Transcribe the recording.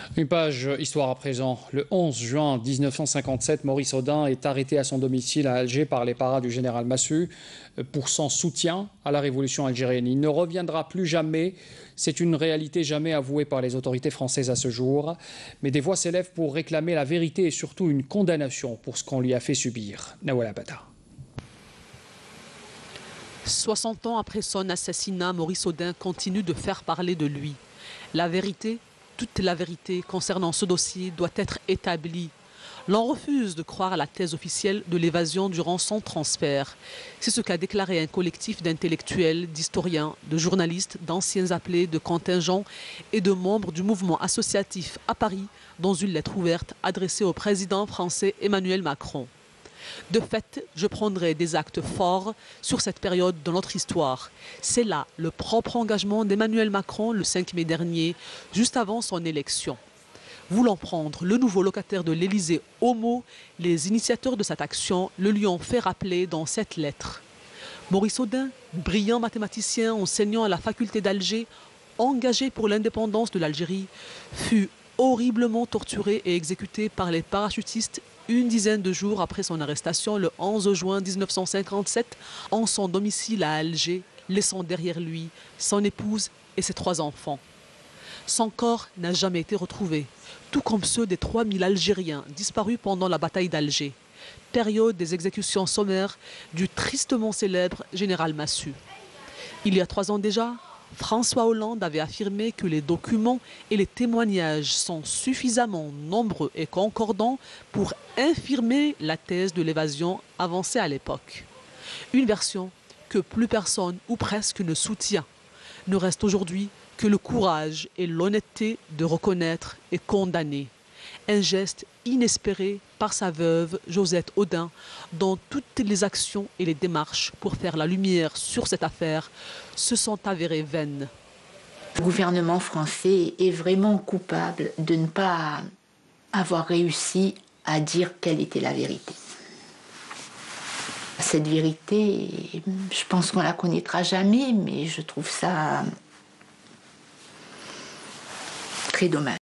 Une page histoire à présent. Le 11 juin 1957, Maurice Audin est arrêté à son domicile à Alger par les paras du général Massu pour son soutien à la révolution algérienne. Il ne reviendra plus jamais. C'est une réalité jamais avouée par les autorités françaises à ce jour. Mais des voix s'élèvent pour réclamer la vérité et surtout une condamnation pour ce qu'on lui a fait subir. Nawala Bata. 60 ans après son assassinat, Maurice Audin continue de faire parler de lui. La vérité, toute la vérité concernant ce dossier doit être établie. L'on refuse de croire à la thèse officielle de l'évasion durant son transfert. C'est ce qu'a déclaré un collectif d'intellectuels, d'historiens, de journalistes, d'anciens appelés, de contingents et de membres du mouvement associatif à Paris dans une lettre ouverte adressée au président français Emmanuel Macron. De fait, je prendrai des actes forts sur cette période de notre histoire. C'est là le propre engagement d'Emmanuel Macron le 5 mai dernier, juste avant son élection. Voulant prendre le nouveau locataire de l'Élysée au mot, les initiateurs de cette action le lui ont fait rappeler dans cette lettre. Maurice Audin, brillant mathématicien enseignant à la faculté d'Alger, engagé pour l'indépendance de l'Algérie, fut horriblement torturé et exécuté par les parachutistes une dizaine de jours après son arrestation le 11 juin 1957 en son domicile à Alger, laissant derrière lui son épouse et ses 3 enfants. Son corps n'a jamais été retrouvé, tout comme ceux des 3000 Algériens disparus pendant la bataille d'Alger, période des exécutions sommaires du tristement célèbre général Massu. Il y a 3 ans déjà, François Hollande avait affirmé que les documents et les témoignages sont suffisamment nombreux et concordants pour infirmer la thèse de l'évasion avancée à l'époque. Une version que plus personne ou presque ne soutient. Ne reste aujourd'hui que le courage et l'honnêteté de reconnaître et condamner. Un geste inespéré par sa veuve Josette Audin, dont toutes les actions et les démarches pour faire la lumière sur cette affaire se sont avérées vaines. Le gouvernement français est vraiment coupable de ne pas avoir réussi à dire quelle était la vérité. Cette vérité, je pense qu'on la connaîtra jamais, mais je trouve ça très dommage.